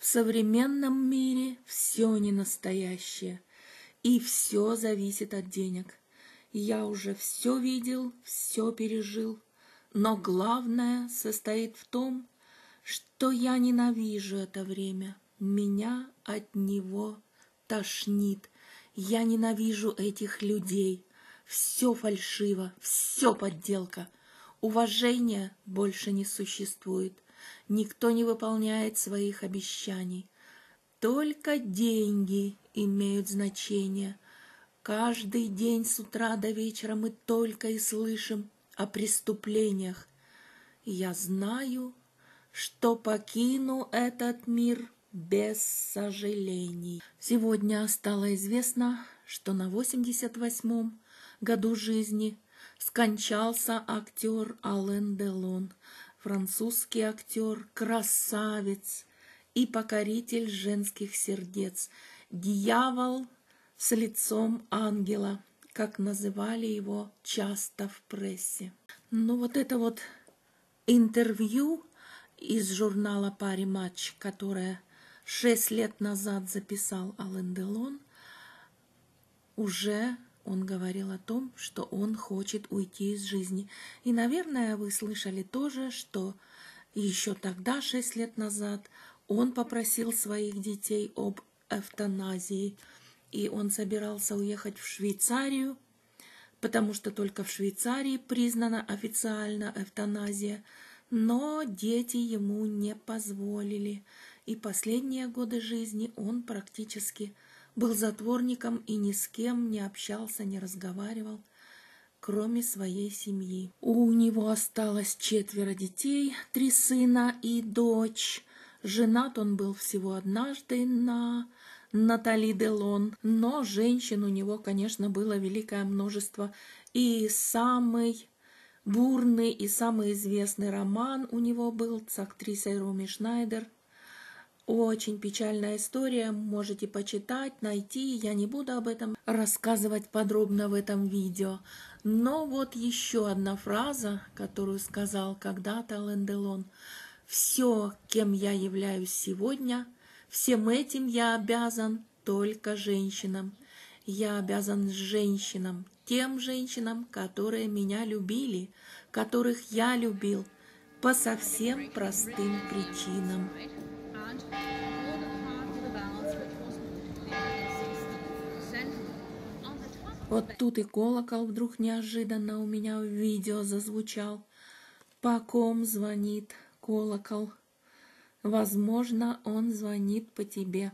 современном мире все не настоящее, и все зависит от денег. Я уже все видел, все пережил, но главное состоит в том, что я ненавижу это время. Меня от него тошнит. Я ненавижу этих людей. Все фальшиво, все подделка. Уважения больше не существует. Никто не выполняет своих обещаний. Только деньги имеют значение. Каждый день с утра до вечера мы только и слышим о преступлениях. Я знаю, что покину этот мир без сожалений. Сегодня стало известно, что на 88-м году жизни скончался актер Ален Делон, французский актер, красавец и покоритель женских сердец, дьявол с лицом ангела, как называли его часто в прессе. Ну вот это вот интервью из журнала «Пари Матч», которое 6 лет назад записал Ален Делон, уже он говорил о том, что он хочет уйти из жизни. И, наверное, вы слышали тоже, что еще тогда, 6 лет назад, он попросил своих детей об эвтаназии. И он собирался уехать в Швейцарию, потому что только в Швейцарии признана официально эвтаназия, но дети ему не позволили. И последние годы жизни он практически был затворником и ни с кем не общался, не разговаривал, кроме своей семьи. У него осталось 4 детей, 3 сына и дочь. Женат он был всего однажды на Натали Делон, но женщин у него, конечно, было великое множество. И самый бурный и самый известный роман у него был с актрисой Роми Шнайдер. Очень печальная история, можете почитать, найти. Я не буду об этом рассказывать подробно в этом видео. Но вот еще одна фраза, которую сказал когда-то Ален Делон. «Все, кем я являюсь сегодня, всем этим я обязан только женщинам. Я обязан женщинам, тем женщинам, которые меня любили, которых я любил, по совсем простым причинам». Вот тут и колокол вдруг неожиданно у меня в видео зазвучал. По ком звонит колокол? Возможно, он звонит по тебе.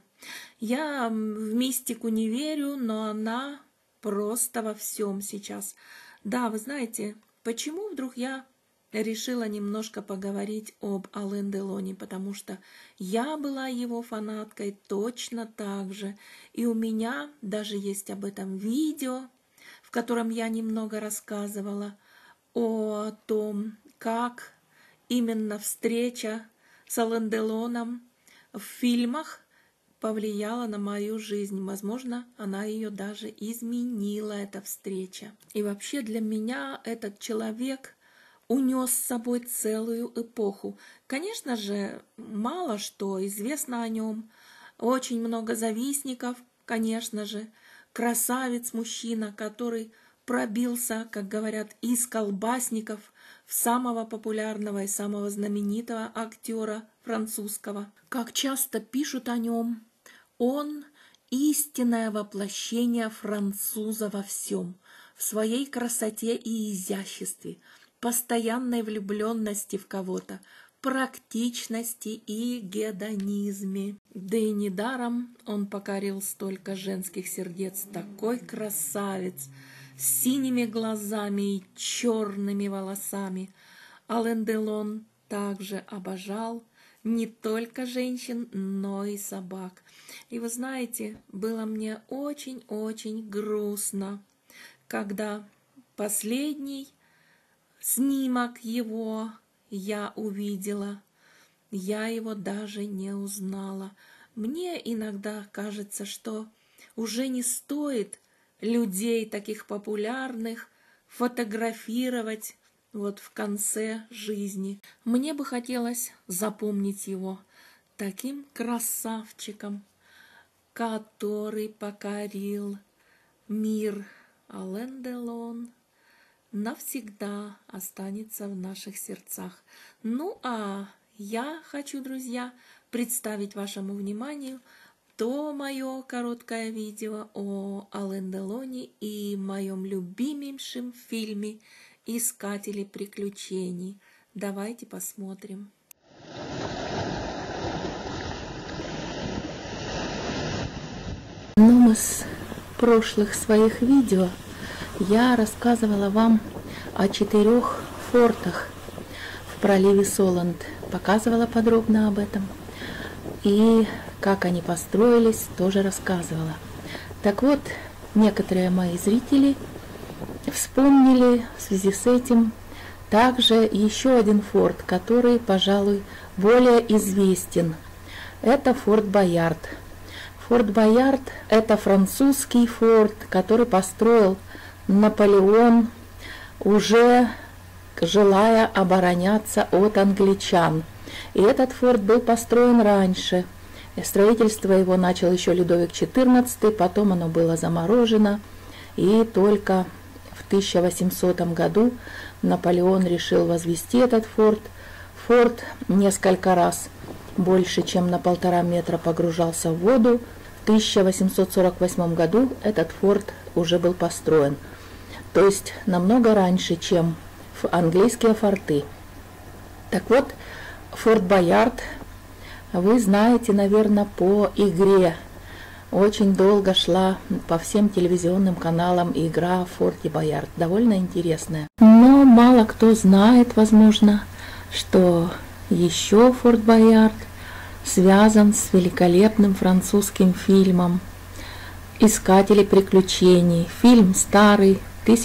Я в мистику не верю, но она просто во всем сейчас. Да, вы знаете, почему вдруг я решила немножко поговорить об Ален Делоне, потому что я была его фанаткой точно так же. И у меня даже есть об этом видео, в котором я немного рассказывала о том, как именно встреча с Ален Делоном в фильмах повлияла на мою жизнь. Возможно, она ее даже изменила, эта встреча. И вообще для меня этот человек унес с собой целую эпоху. Конечно же, мало что известно о нем. Очень много завистников, конечно же. Красавец-мужчина, который пробился, как говорят, из колбасников в самого популярного и самого знаменитого актера французского. Как часто пишут о нем, он истинное воплощение француза во всем, в своей красоте и изяществе, постоянной влюбленности в кого-то, практичности и гедонизме. Да и недаром он покорил столько женских сердец, такой красавец, с синими глазами и черными волосами. Ален Делон также обожал не только женщин, но и собак. И вы знаете, было мне очень-очень грустно, когда последний снимок его я увидела. Я его даже не узнала. Мне иногда кажется, что уже не стоит людей таких популярных фотографировать вот в конце жизни. Мне бы хотелось запомнить его таким красавчиком, который покорил мир. Ален Делон навсегда останется в наших сердцах. Ну а я хочу, друзья, представить вашему вниманию то мое короткое видео о Ален Делоне и моем любимейшем фильме «Искатели приключений». Давайте посмотрим. В одном из прошлых своих видео я рассказывала вам о 4 фортах в проливе Соланд, показывала подробно об этом. И как они построились, тоже рассказывала. Так вот, некоторые мои зрители вспомнили в связи с этим также еще один форт, который, пожалуй, более известен. Это форт Боярд. Форт Боярд – это французский форт, который построил Наполеон, уже желая обороняться от англичан. И этот форт был построен раньше. Строительство его начал еще Людовик XIV, потом оно было заморожено. И только в 1800 году Наполеон решил возвести этот форт. Форт несколько раз больше, чем на 1,5 метра погружался в воду. В 1848 году этот форт уже был построен. То есть намного раньше, чем английские форты. Так вот, форт Боярд, вы знаете, наверное, по игре. Очень долго шла по всем телевизионным каналам игра в форте Боярд. Довольно интересная. Но мало кто знает, возможно, что еще форт Боярд связан с великолепным французским фильмом «Искатели приключений». Фильм старый,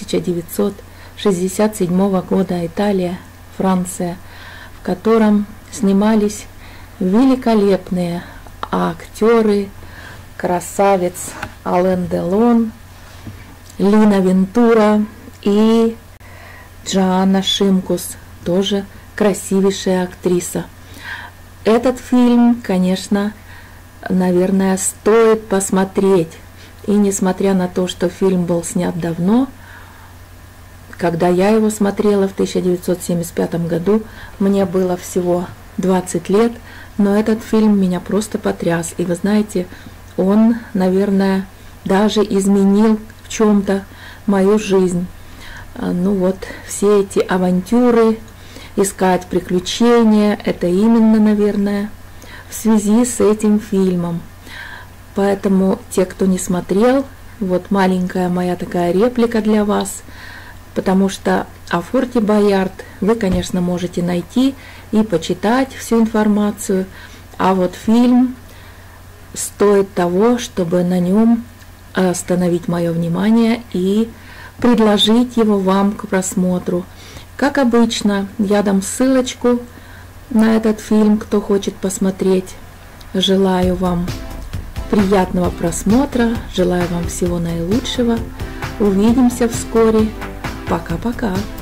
1967 года, Италия, Франция, в котором снимались великолепные актеры, красавец Ален Делон, Лина Вентура и Джоанна Шимкус, тоже красивейшая актриса. Этот фильм, конечно, наверное, стоит посмотреть. И несмотря на то, что фильм был снят давно, когда я его смотрела в 1975 году, мне было всего 20 лет, но этот фильм меня просто потряс. И вы знаете, он, наверное, даже изменил в чем-то мою жизнь. Ну вот, все эти авантюры, искать приключения, это именно, наверное, в связи с этим фильмом. Поэтому те, кто не смотрел, вот маленькая моя такая реплика для вас, потому что о форте Боярд вы, конечно, можете найти и почитать всю информацию, а вот фильм стоит того, чтобы на нем остановить мое внимание и предложить его вам к просмотру. Как обычно, я дам ссылочку на этот фильм, кто хочет посмотреть. Желаю вам приятного просмотра, желаю вам всего наилучшего. Увидимся вскоре. Пока-пока.